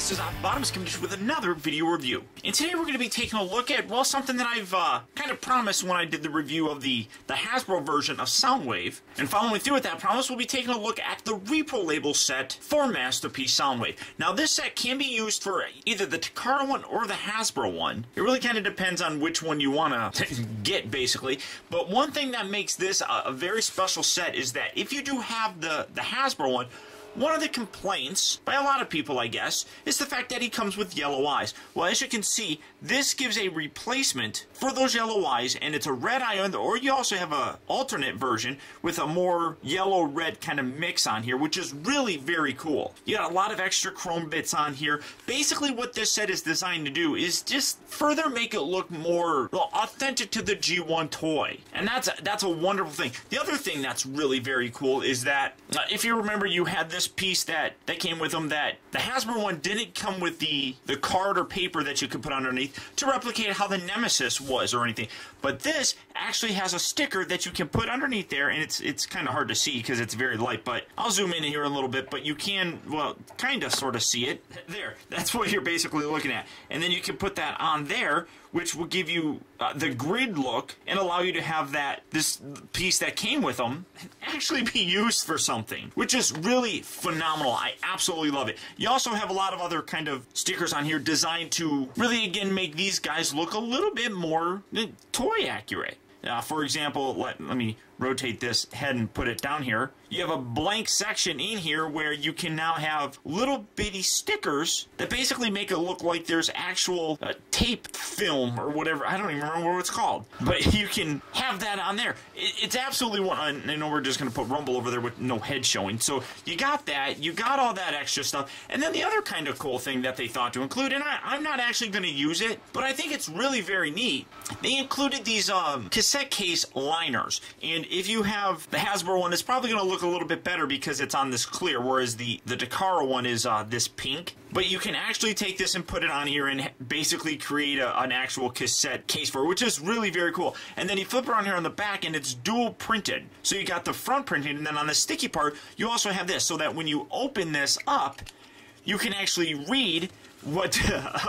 this is Bottoms coming with another video review. And today we're going to be taking a look at, well, something that I've kind of promised when I did the review of the Hasbro version of Soundwave. And following through with that promise, we'll be taking a look at the Repro label set for Masterpiece Soundwave. Now this set can be used for either the Takara one or the Hasbro one. It really kind of depends on which one you want to get, basically. But one thing that makes this a very special set is that if you do have the Hasbro one of the complaints, by a lot of people I guess, is the fact that he comes with yellow eyes. Well, as you can see, this gives a replacement for those yellow eyes, and it's a red eye, or you also have an alternate version with a more yellow-red kind of mix on here, which is really very cool. You got a lot of extra chrome bits on here. Basically what this set is designed to do is just further make it look more, well, authentic to the G1 toy. And that's a wonderful thing. The other thing that's really very cool is that, if you remember, you had this piece that came with them, that the Hasbro one didn't come with the card or paper that you could put underneath to replicate how the Nemesis was or anything. But this actually has a sticker that you can put underneath there, and it's kind of hard to see because it's very light, but I'll zoom in here a little bit, but you can, well, kind of sort of see it. There, that's what you're basically looking at. And then you can put that on there, which will give you the grid look and allow you to have this piece that came with them actually be used for something, which is really phenomenal. I absolutely love it. You also have a lot of other kind of stickers on here designed to really, again, make these guys look a little bit more toy accurate. For example, let me rotate this head and put it down here. You have a blank section in here where you can now have little bitty stickers that basically make it look like there's actual tape film or whatever. I don't even remember what it's called. But you can have that on there. It's absolutely I know we're just going to put Rumble over there with no head showing. So you got that. You got all that extra stuff. And then the other kind of cool thing that they thought to include, and I'm not actually going to use it, but I think it's really very neat. They included these cassette case liners. And if you have the Hasbro one, it's probably going to look a little bit better because it's on this clear, whereas the Takara one is this pink. But you can actually take this and put it on here and basically create an actual cassette case for it, which is really very cool. And then you flip it on here on the back and it's dual printed. So you got the front printed, and then on the sticky part, you also have this, so that when you open this up, you can actually read what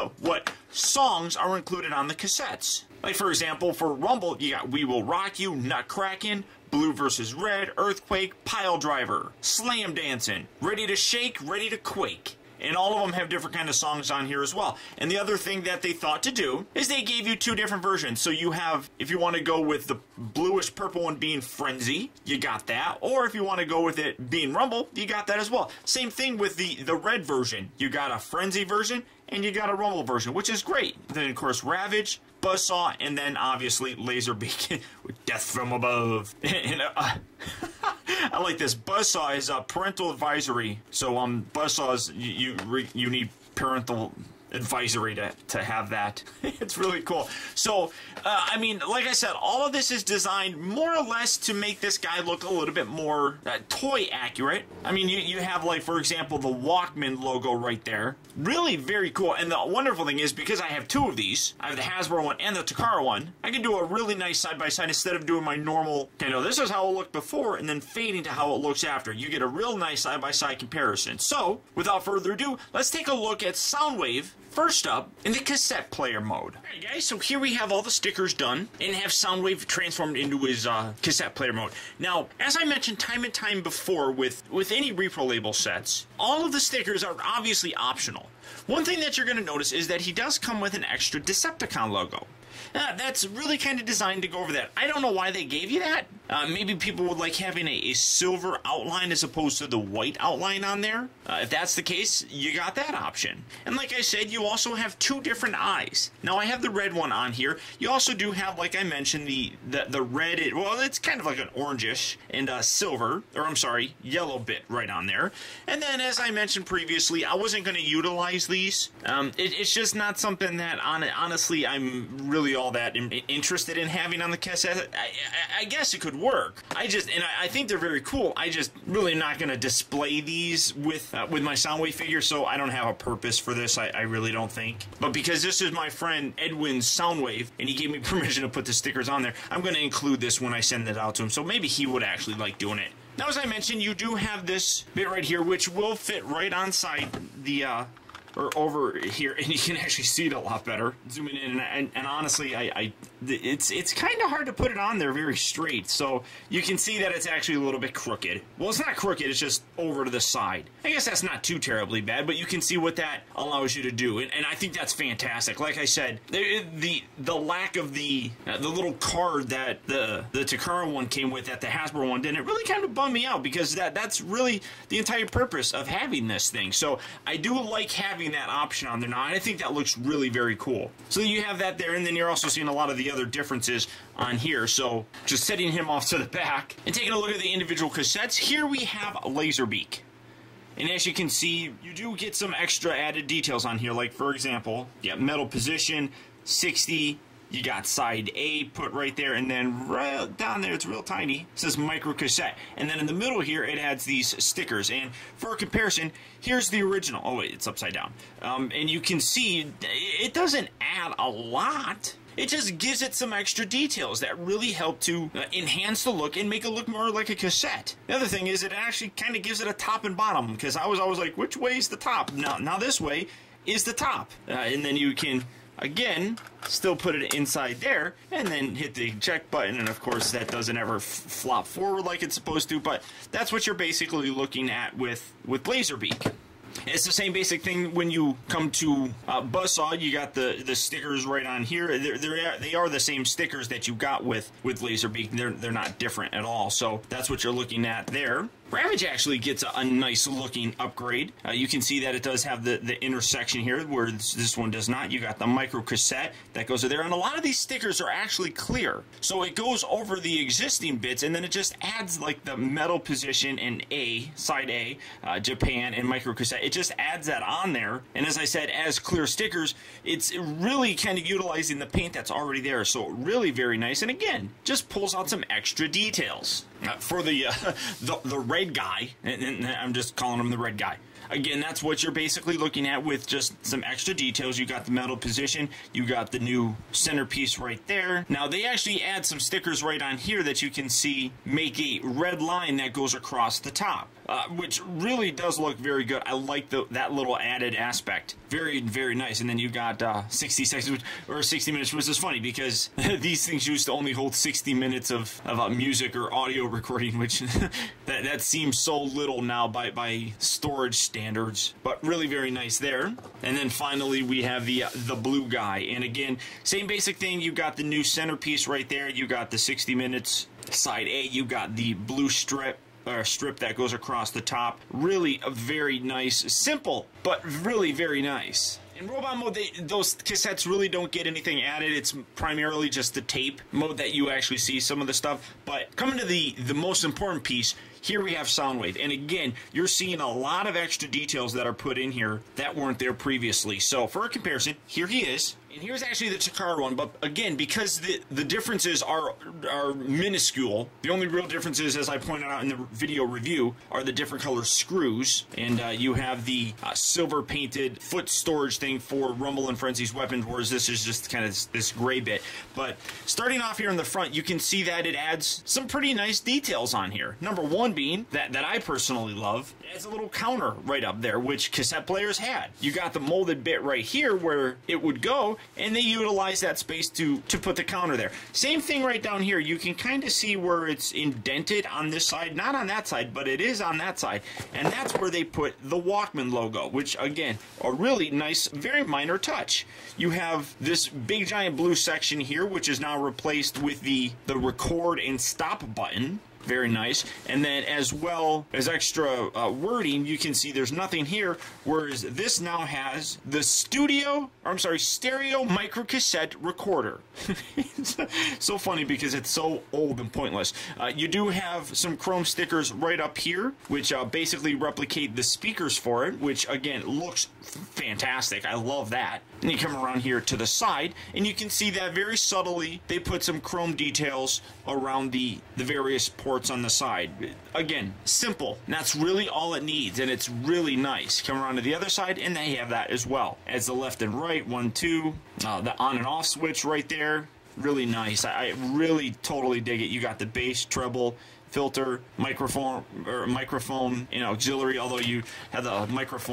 songs are included on the cassettes. Like, for example, for Rumble, you got We Will Rock You, Nutcrackin', Blue vs. Red, Earthquake, Pile Driver, Slam Dancin', Ready to Shake, Ready to Quake. And all of them have different kind of songs on here as well. And the other thing that they thought to do is they gave you two different versions. So you have, if you want to go with the bluish purple one being Frenzy, you got that. Or if you want to go with it being Rumble, you got that as well. Same thing with the red version. You got a Frenzy version and you got a Rumble version, which is great. Then, of course, Ravage, Buzzsaw, and then obviously Laserbeak with Death from Above. And I like this. Buzzsaw is a parental advisory. So Buzzsaw is you need parental advisory to have that. It's really cool. So I mean, like I said, all of this is designed more or less to make this guy look a little bit more toy accurate. I mean, you have, like, for example, the Walkman logo right there. Really very cool. And the wonderful thing is, because I have two of these, I have the Hasbro one and the Takara one, I can do a really nice side-by-side instead of doing my normal, this is how it looked before and then fading to how it looks after. You get a real nice side-by-side comparison. So, without further ado, let's take a look at Soundwave, first up, in the cassette player mode. Alright guys, so here we have all the stickers done and have Soundwave transformed into his cassette player mode. Now, as I mentioned time and time before with any Repro label sets, all of the stickers are obviously optional. One thing that you're going to notice is that he does come with an extra Decepticon logo. That's really kind of designed to go over that. I don't know why they gave you that. Maybe people would like having a silver outline as opposed to the white outline on there. If that's the case, you got that option. And like I said, you also have two different eyes. Now, I have the red one on here. You also do have, like I mentioned, the red, well, it's kind of like an orangish and silver, or I'm sorry, yellow bit right on there. And then, as I mentioned previously, I wasn't going to utilize these. It's just not something that, honestly, I'm really all that interested in having on the cassette. I guess it could work. I think they're very cool. I just really not going to display these with my Soundwave figure, so I don't have a purpose for this. I really don't think. But because this is my friend Edwin's Soundwave, and he gave me permission to put the stickers on there, I'm going to include this when I send it out to him, so maybe he would actually like doing it. Now, as I mentioned, you do have this bit right here, which will fit right on side the or over here, and you can actually see it a lot better. Zooming in, and honestly, it's kind of hard to put it on there very straight, so you can see that it's actually a little bit crooked. Well, it's not crooked, it's just over to the side. I guess that's not too terribly bad, but you can see what that allows you to do, and I think that's fantastic. Like I said, the lack of the little card that the Takara one came with that the Hasbro one didn't, it really kind of bummed me out, because that's really the entire purpose of having this thing. So I do like having that option on there now, and I think that looks really very cool. So you have that there, and then you're also seeing a lot of the other differences on here. So just setting him off to the back and taking a look at the individual cassettes, here we have Laserbeak. And as you can see, you do get some extra added details on here, like for example, metal position, 60, you got side A put right there, and then right down there, it's real tiny, it says micro cassette. And then in the middle here, it adds these stickers. And for a comparison, here's the original. Oh wait, it's upside down. And you can see, it doesn't add a lot. It just gives it some extra details that really help to enhance the look and make it look more like a cassette. The other thing is it actually kind of gives it a top and bottom, because I was always like, which way is the top? Now this way is the top. And then you can, again, still put it inside there, and then hit the eject button, and of course that doesn't ever flop forward like it's supposed to, but that's what you're basically looking at with Laserbeak. It's the same basic thing when you come to Buzzsaw. You got the stickers right on here. They are the same stickers that you got with Laserbeak. They're not different at all. So that's what you're looking at there. Ravage actually gets a nice looking upgrade. You can see that it does have the intersection here, where this one does not. You got the micro cassette that goes there, and a lot of these stickers are actually clear. So it goes over the existing bits, and then it just adds like the metal position and side A, Japan, and micro cassette. It just adds that on there, and as I said, as clear stickers, it's really kind of utilizing the paint that's already there. So really very nice, and again, just pulls out some extra details. For the red guy, and I'm just calling him the red guy. Again, that's what you're basically looking at with just some extra details. You got the metal position, you got the new centerpiece right there. Now, they actually add some stickers right on here that you can see make a red line that goes across the top, which really does look very good. I like that little added aspect. Very, very nice. And then you got 60 seconds, or 60 minutes, which is funny because these things used to only hold 60 minutes of music or audio recording, which that seems so little now by storage standards, but really very nice there. And then finally we have the blue guy, and again, same basic thing. You got the new centerpiece right there, you got the 60 minutes side A, you got the blue strip that goes across the top. Really a very nice, simple, but really very nice. In robot mode, those cassettes really don't get anything added. It's primarily just the tape mode that you actually see some of the stuff. But coming to the most important piece, here we have Soundwave. And again, you're seeing a lot of extra details that are put in here that weren't there previously. So for a comparison, here he is. And here's actually the Takara one, but again, because the differences are minuscule, the only real differences, as I pointed out in the video review, are the different color screws. And you have the silver painted foot storage thing for Rumble and Frenzy's weapons, whereas this is just kind of this gray bit. But starting off here in the front, you can see that it adds some pretty nice details on here. Number one being, that I personally love, it adds a little counter right up there, which cassette players had. You got the molded bit right here where it would go, and they utilize that space to put the counter there. Same thing right down here. You can kind of see where it's indented on this side, not on that side, but it is on that side, and that's where they put the Walkman logo, which again, a really nice, very minor touch. You have this big giant blue section here, which is now replaced with the record and stop button. Very nice. And then as well as extra wording, you can see there's nothing here, whereas this now has the stereo micro cassette recorder. It's so funny because it's so old and pointless. You do have some chrome stickers right up here, which basically replicate the speakers for it, which again looks fantastic. I love that. And you come around here to the side, and you can see that very subtly they put some chrome details around the various ports on the side. Again, simple. And that's really all it needs, and it's really nice. Come around to the other side, and they have that as well. As the left and right, 1, 2, the on and off switch right there. Really nice. I really totally dig it. You got the bass, treble, filter, microphone, auxiliary, although you have the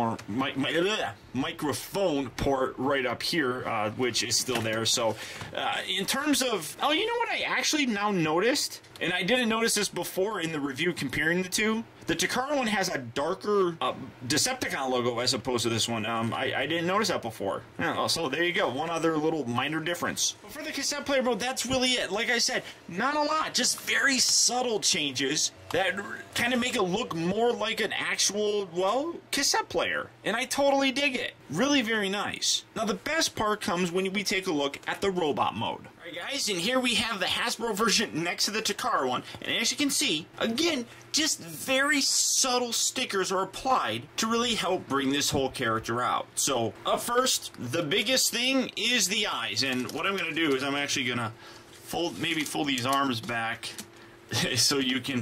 microphone port right up here, which is still there. So in terms of, oh, you know what I actually now noticed? And I didn't notice this before in the review comparing the two. The Takara one has a darker Decepticon logo as opposed to this one. I didn't notice that before. Yeah, so there you go. One other little minor difference. But for the cassette player mode, that's really it. Like I said, not a lot. Just very subtle changes that kind of make it look more like an actual, well, cassette player. And I totally dig it. Really very nice. Now the best part comes when we take a look at the robot mode. Alright guys, and here we have the Hasbro version next to the Takara one. And as you can see, again, just very subtle stickers are applied to really help bring this whole character out. So, up first, the biggest thing is the eyes. And what I'm going to do is I'm actually going to fold these arms back so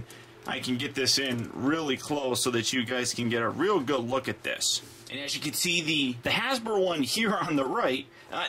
I can get this in really close so that you guys can get a real good look at this. And as you can see, the Hasbro one here on the right,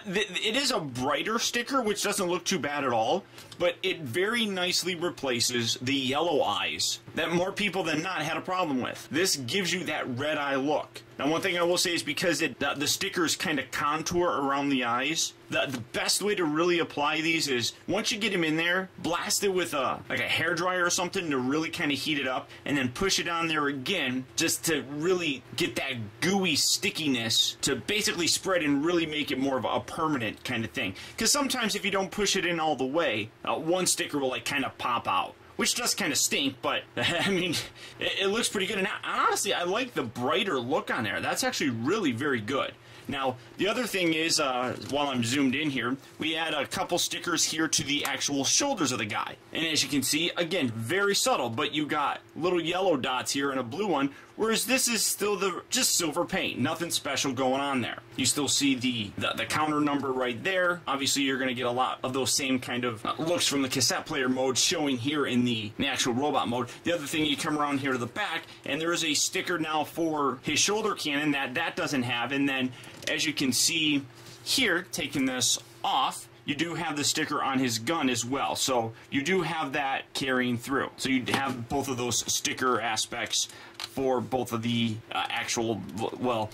it is a brighter sticker, which doesn't look too bad at all, but it very nicely replaces the yellow eyes that more people than not had a problem with. This gives you that red eye look. Now, one thing I will say is because the stickers kind of contour around the eyes, the best way to really apply these is once you get them in there, blast it with like a hairdryer or something to really kind of heat it up, and then push it on there again just to really get that gooey stickiness to basically spread and really make it more of a permanent kind of thing. Because sometimes if you don't push it in all the way, one sticker will like kind of pop out, which does kind of stink, but I mean, it looks pretty good. And honestly, I like the brighter look on there. That's actually really very good. Now, the other thing is, while I'm zoomed in here, we add a couple stickers here to the actual shoulders of the guy. And as you can see, again, very subtle, but you got little yellow dots here and a blue one, whereas this is still just silver paint. Nothing special going on there. You still see the counter number right there. Obviously, you're going to get a lot of those same kind of looks from the cassette player mode showing here in the actual robot mode. The other thing, you come around here to the back, and there is a sticker now for his shoulder cannon that doesn't have, and then as you can see here, taking this off, you do have the sticker on his gun as well. So you do have that carrying through. So you have both of those sticker aspects for both of the actual, well,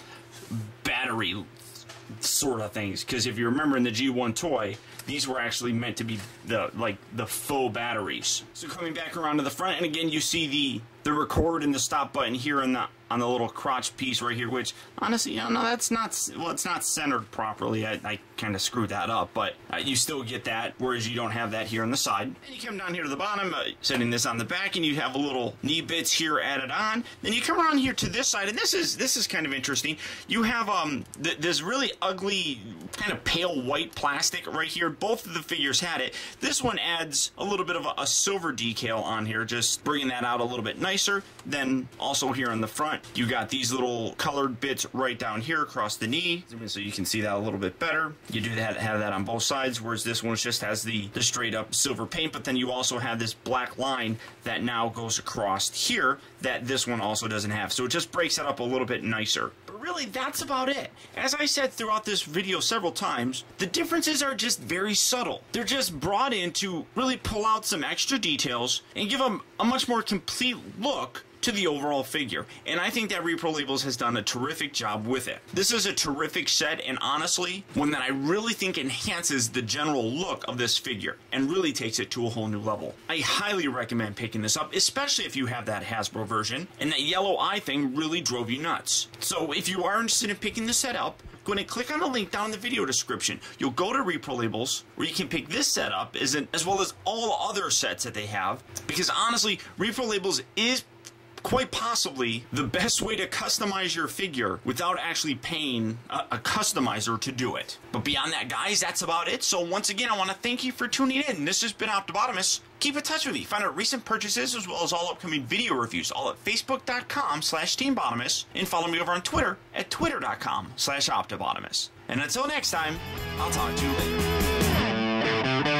battery sort of things. Because if you remember in the G1 toy, these were actually meant to be the faux batteries. So coming back around to the front, and again you see the record and the stop button here on the little crotch piece right here, which honestly, no, that's not, well, it's not centered properly. I kind of screwed that up, but you still get that, whereas you don't have that here on the side. And you come down here to the bottom, setting this on the back, and you have a little knee bits here added on. Then you come around here to this side, and this is kind of interesting. You have this really ugly kind of pale white plastic right here. Both of the figures had it. This one adds a little bit of a silver decal on here, just bringing that out a little bit nicer. Then also here on the front, you got these little colored bits right down here across the knee, so you can see that a little bit better. You do have that on both sides, whereas this one just has the straight up silver paint, but then you also have this black line that now goes across here that this one also doesn't have. So it just breaks it up a little bit nicer. But really, that's about it. As I said throughout this video several times, the differences are just very subtle. They're just brought in to really pull out some extra details and give them a much more complete look to the overall figure, and I think that Repro Labels has done a terrific job with it. This is a terrific set, and honestly, one that I really think enhances the general look of this figure and really takes it to a whole new level. I highly recommend picking this up, especially if you have that Hasbro version, and that yellow eye thing really drove you nuts. So if you are interested in picking this set up, go ahead and click on the link down in the video description. You'll go to Repro Labels, where you can pick this set up, as well as all other sets that they have, because honestly, Repro Labels is quite possibly the best way to customize your figure without actually paying a customizer to do it. But beyond that, guys, that's about it. So once again, I want to thank you for tuning in. This has been Optibotimus. Keep in touch with me. Find out recent purchases as well as all upcoming video reviews, all at facebook.com/TeamBotimus, and follow me over on Twitter at twitter.com/Optibotimus. And until next time, I'll talk to you later.